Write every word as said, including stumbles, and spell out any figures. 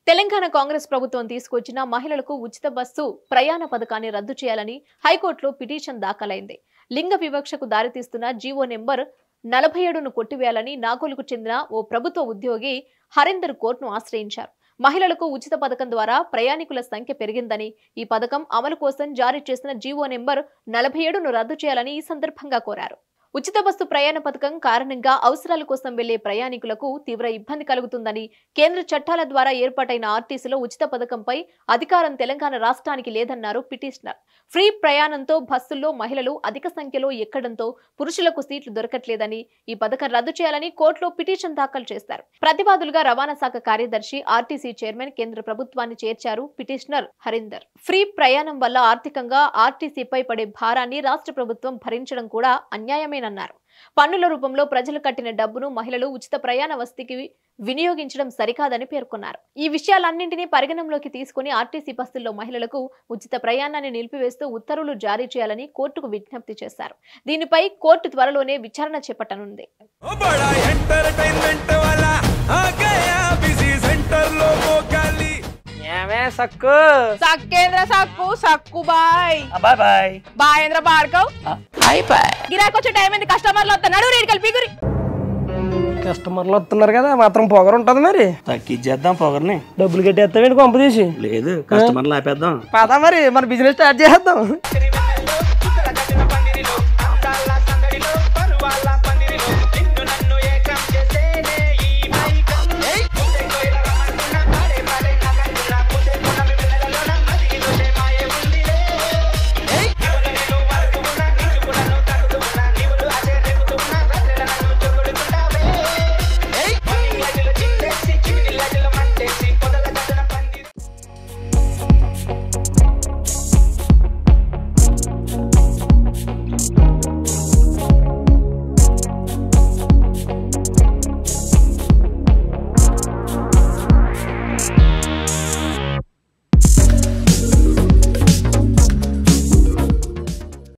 తెలంగాణ కాంగ్రెస్ ప్రభుత్వం తీసుకొచ్చిన మహిళలకు ఉచిత బస్సు ప్రయాణ పథకాన్ని రద్దు చేయాలని హైకోర్టులో పిటిషన్ దాఖలైంది. లింగ వివక్షకు దారితీస్తున్న జీవో నెంబర్ నలభై ఏడును కొట్టివేయాలని నాగోలుకు చెందిన ఓ ప్రభుత్వ ఉద్యోగి హరీందర్ కోర్టును ఆశ్రయించారు. మహిళలకు ఉచిత పథకం ద్వారా ప్రయాణికుల సంఖ్య పెరిగిందని, ఈ పథకం అమలు కోసం జారీ చేసిన జీవో నెంబర్ నలభై ఏడును రద్దు చేయాలని ఈ సందర్భంగా కోరారు. ఉచిత బస్సు ప్రయాణ పథకం కారణంగా అవసరాల కోసం వెళ్లే ప్రయాణికులకు తీవ్ర ఇబ్బంది కలుగుతుందని, కేంద్ర చట్టాల ద్వారా ఏర్పాటైన ఆర్టీసీలో ఉచిత పథకంపై అధికారం తెలంగాణ రాష్ట్రానికి లేదన్నారు పిటిషనర్. ఫ్రీ ప్రయాణంతో బస్సుల్లో మహిళలు అధిక సంఖ్యలో ఎక్కడంతో పురుషులకు సీట్లు దొరకట్లేదని, ఈ పథకం రద్దు చేయాలని కోర్టులో పిటిషన్ దాఖలు చేశారు. ప్రతివాదులుగా రవాణా శాఖ కార్యదర్శి, ఆర్టీసీ చైర్మన్, కేంద్ర ప్రభుత్వాన్ని చేర్చారు పిటిషనర్ హరీందర్. ఫ్రీ ప్రయాణం వల్ల ఆర్థికంగా ఆర్టీసీపై పడే భారాన్ని రాష్ట్ర ప్రభుత్వం భరించడం కూడా అన్యాయమే అన్నారు. పన్నుల రూపంలో ప్రజలు కట్టిన డబ్బును మహిళలు ఉచిత ప్రయాణ వసతికి వినియోగించడం సరికాదని పేర్కొన్నారు. ఈ విషయాలన్నింటినీ పరిగణనలోకి తీసుకుని ఆర్టీసీ బస్సుల్లో మహిళలకు ఉచిత ప్రయాణాన్ని నిలిపివేస్తూ ఉత్తర్వులు జారీ చేయాలని కోర్టుకు విజ్ఞప్తి చేశారు. దీనిపై కోర్టు త్వరలోనే విచారణ చేపట్టనుంది. సక్కు సక్కేంద్ర సక్కు సక్కు బాయ్ బాయ్ బాయ్ బాయేంద్ర భార్గవ్ బాయ్ బాయ్ గిరాకి వచ్చే టైం ఏంది? కస్టమర్లు వస్తున్నాడు, రేటు కలిపి గురి కస్టమర్లు వస్తున్నారు కదా, మాత్రం పొగరు ఉంటది. మరి తగ్గించేద్దాం పొగర్ని. డబ్బులు కట్టేస్తావేంటి కొంప తీసి? లేదు, కస్టమర్లు ఆపేద్దాం. పదా మరి మన బిజినెస్ స్టార్ట్ చేద్దాం.